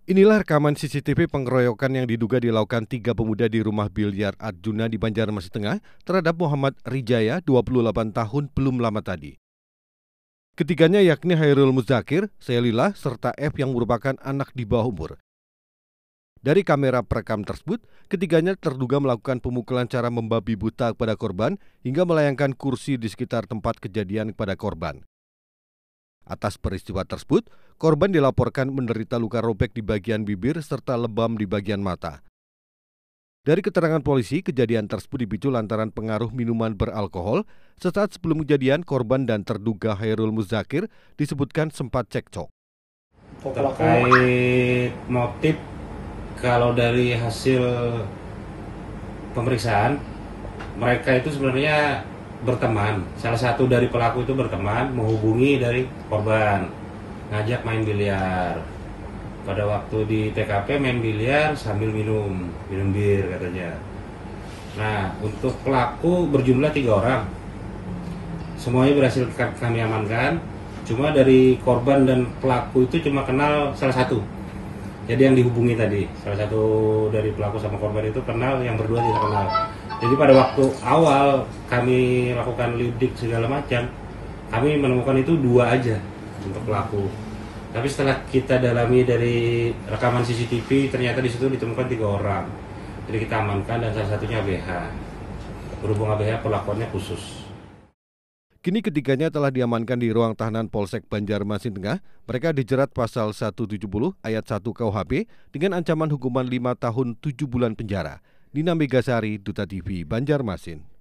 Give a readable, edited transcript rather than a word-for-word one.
Inilah rekaman CCTV pengeroyokan yang diduga dilakukan 3 pemuda di rumah biliar Arjuna di Banjarmasin Tengah terhadap Muhammad Rijaya, 28 tahun belum lama tadi. Ketiganya yakni Hairul Muzakir, Selila, serta F yang merupakan anak di bawah umur. Dari kamera perekam tersebut, ketiganya terduga melakukan pemukulan cara membabi buta kepada korban hingga melayangkan kursi di sekitar tempat kejadian kepada korban. Atas peristiwa tersebut, korban dilaporkan menderita luka robek di bagian bibir serta lebam di bagian mata. Dari keterangan polisi, kejadian tersebut dipicu lantaran pengaruh minuman beralkohol. Sesaat sebelum kejadian, korban dan terduga Hairul Muzakir disebutkan sempat cekcok. Terkait motif, kalau dari hasil pemeriksaan, mereka itu sebenarnya berteman. Salah satu dari pelaku itu berteman, menghubungi dari korban, ngajak main biliar. Pada waktu di TKP main biliar sambil minum bir katanya. Nah, untuk pelaku berjumlah 3 orang. Semuanya berhasil kami amankan. Cuma dari korban dan pelaku itu cuma kenal salah satu. Jadi yang dihubungi tadi, salah satu dari pelaku sama korban itu kenal, yang berdua tidak kenal. Jadi pada waktu awal kami lakukan lidik segala macam, kami menemukan itu 2 aja untuk pelaku. Tapi setelah kita dalami dari rekaman CCTV, ternyata di situ ditemukan 3 orang. Jadi kita amankan dan salah satunya ABH. Berhubung ABH perlakuannya khusus. Kini ketiganya telah diamankan di ruang tahanan Polsek Banjarmasin Tengah. Mereka dijerat pasal 170 ayat 1 KUHP dengan ancaman hukuman 5 tahun 7 bulan penjara. Nina Megasari, Duta TV, Banjarmasin.